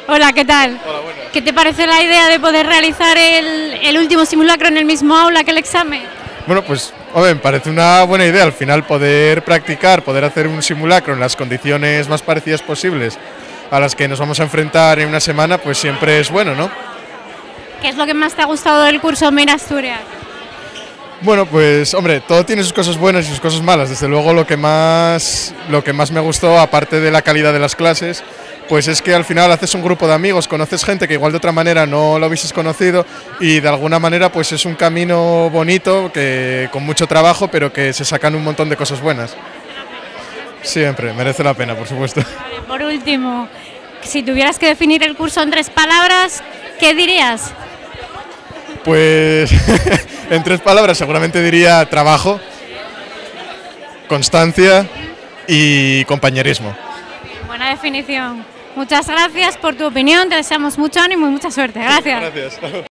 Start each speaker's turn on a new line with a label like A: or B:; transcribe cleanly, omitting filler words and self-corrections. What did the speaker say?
A: Hola, ¿qué tal?
B: Hola, buenas.
A: ¿Qué te parece la idea de poder realizar el último simulacro en el mismo aula que el examen?
B: Bueno, pues, hombre, me parece una buena idea al final poder practicar, poder hacer un simulacro en las condiciones más parecidas posibles a las que nos vamos a enfrentar en una semana, pues siempre es bueno, ¿no?
A: ¿Qué es lo que más te ha gustado del curso Mira Asturias?
B: Bueno, pues, hombre, todo tiene sus cosas buenas y sus cosas malas. Desde luego lo que más me gustó, aparte de la calidad de las clases, pues es que al final haces un grupo de amigos, conoces gente que igual de otra manera no lo hubieses conocido y de alguna manera pues es un camino bonito, que con mucho trabajo, pero que se sacan un montón de cosas buenas. Siempre, merece la pena, por supuesto.
A: Vale, por último, si tuvieras que definir el curso en 3 palabras, ¿qué dirías?
B: Pues en 3 palabras seguramente diría trabajo, constancia y compañerismo.
A: Buena definición. Muchas gracias por tu opinión, te deseamos mucho ánimo y mucha suerte. Gracias.
B: Gracias.